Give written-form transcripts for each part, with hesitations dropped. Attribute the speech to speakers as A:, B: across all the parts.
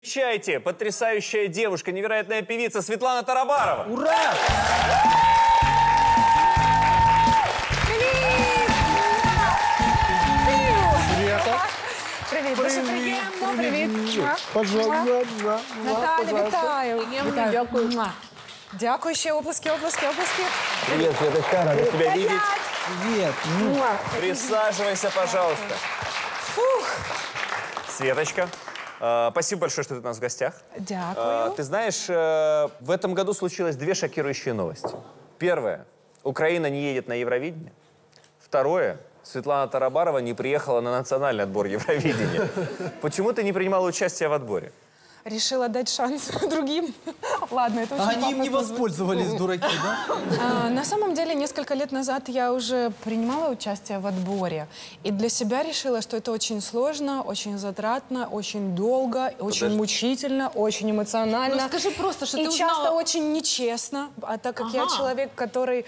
A: Встречайте, потрясающая девушка, невероятная певица Светлана Тарабарова.
B: Ура!
C: Света.
D: Привіт, дуже приємно. Привіт.
C: Пожалуйста.
D: Наталя, вітаю. Дякую. Дякую, ще оплески.
A: Привет, Светочка, рада тебя видеть.
B: Привет.
A: Присаживайся, пожалуйста.
D: Фух.
A: Светочка, спасибо большое, что ты у нас в гостях.
D: Дякую.
A: Ты знаешь, в этом году случилось две шокирующие новости. Первое. Украина не едет на Евровидение. Второе. Светлана Тарабарова не приехала на национальный отбор Евровидения. Почему ты не принимала участие в отборе?
D: Решила дать шанс другим. Ладно, это очень
B: Они им не
D: пафосно звучит.
B: воспользовались, дураки, да?
D: На самом деле, несколько лет назад я уже принимала участие в отборе. И для себя решила, что это очень сложно, очень затратно, очень долго, очень мучительно, очень эмоционально.
E: Ну скажи просто, что
D: и
E: ты
D: часто
E: узнала...
D: очень нечестно. А так как я человек, который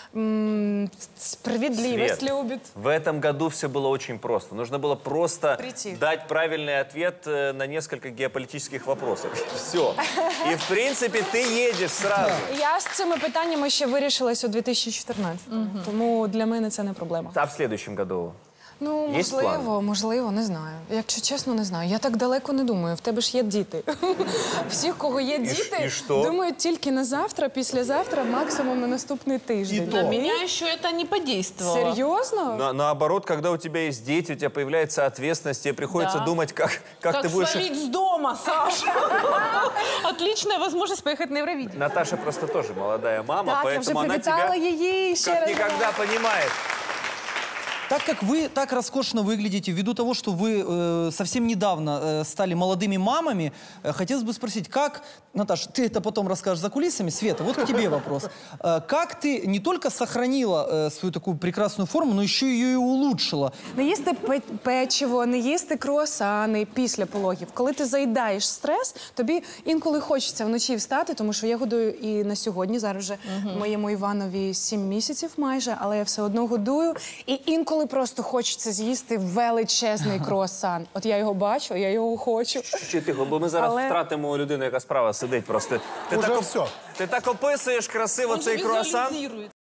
D: справедливость
A: Свет,
D: любит.
A: в этом году все было очень просто. Нужно было просто
D: Прийти.
A: дать правильный ответ на несколько геополитических вопросов. Все. И, в принципе, ты едешь сразу.
D: Я з цими питаннями ще вирішилась у 2014. Тому для мене це не проблема.
A: А в следующем году?
D: Ну,
A: Є
D: можливо, не знаю. Якщо чесно, не знаю. Я так далеко не думаю. В тебе ж є діти. Всі, в кого є діти,
A: і що?
D: думають тільки на завтра, післязавтра, максимум на наступний тиждень.
E: На меня еще это не подействовало.
D: Серйозно?
A: Наоборот, когда у тебя есть дети, у тебя появляется ответственность, тебе приходится
E: Да.
A: думать, как
E: Как
A: ты будешь...
E: свалить с дома, Саша. Отличная возможность поехать на Евровидение.
A: Наташа просто тоже молодая мама,
D: Так, я вже
A: поэтому она
D: привітала
A: тебя
D: її ще
A: как
D: раз.
A: никогда понимает.
B: Так как вы так роскошно выглядите, ввиду того, что вы совсем недавно стали молодыми мамами, хотелось бы спросить, как, Наташа, ты это потом расскажешь за кулисами, Света, вот к тебе вопрос. Как ты не только сохранила свою такую прекрасную форму, но еще ее и улучшила?
D: Не їсти печиво, не їсти круасани після пологів. Коли ти заїдаєш стрес, тобі інколи хочеться вночі встати, тому що я годую і на сьогодні, зараз вже моєму Іванові 7 місяців майже, але я все одно годую. І інколи просто хочеться з'їсти величезний круасан. От я його бачу, я його хочу.
A: Чуть тихо, бо ми зараз втратимо людину, яка справа сидить просто.
C: Уже все.
A: Ти так описуєш красиво цей круасан.